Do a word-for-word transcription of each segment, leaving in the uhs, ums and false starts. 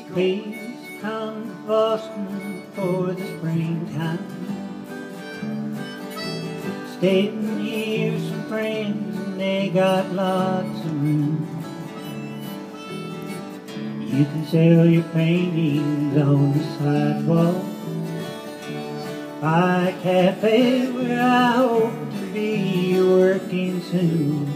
Please come to Boston for the springtime. Staying here with some friends and they got lots of room. You can sell your paintings on the sidewalk by a cafe where I hope to be working soon.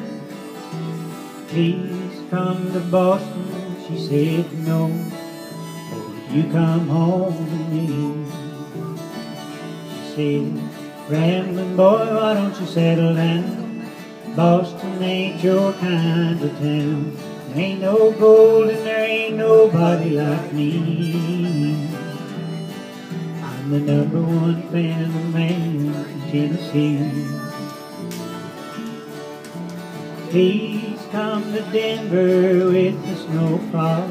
Please come to Boston, she said no, or will you come home with me? She said, rambling boy, why don't you settle down? Boston ain't your kind of town. There ain't no gold and there ain't nobody like me. I'm the number one fan of the man from Tennessee. Please come to Denver with the snowfall.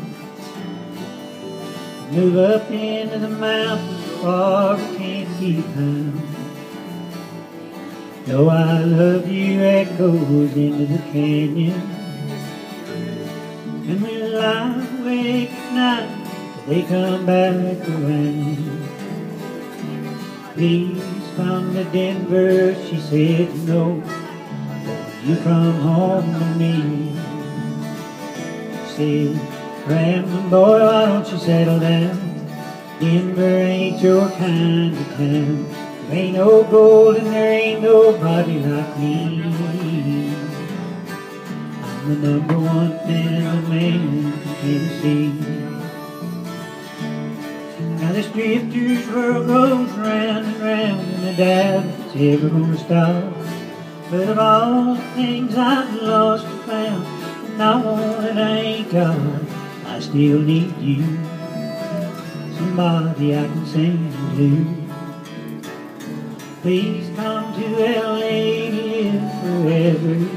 Move up into the mountains far we can't keep time. Know I love you echoes into the canyon. And we lie awake at night till they come back around. Please come to Denver, she said no, or you come home to me. She said, rambling boy, why don't you settle down? Denver ain't your kind of town. There ain't no gold and there ain't nobody like me. I'm the number one fan of the man from Tennessee. Now this drifter's world goes round and round, and I doubt it's ever gonna stop. But of all the things I've lost and found, and all that I ain't got, I still need you. Somebody I can sing to. Please come to L A to live forever.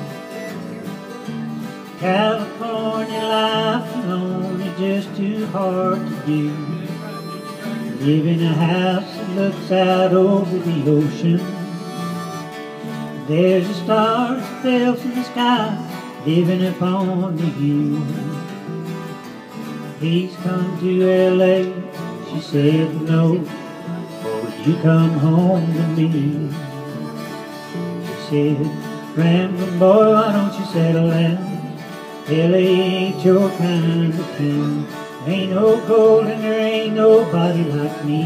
California life alone is just too hard to do. Live in a house that looks out over the ocean. There's a star that fell from the sky, living upon the view. Please come to L A, she said no, or would you come home to me? She said, rambling boy, why don't you settle down? L A ain't your kind of town. There ain't no gold and there ain't nobody like me.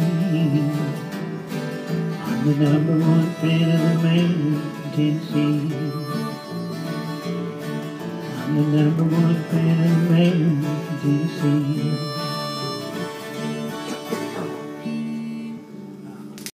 I'm the number one fan of the man from Tennessee. I'm the number one fan of the man from Tennessee.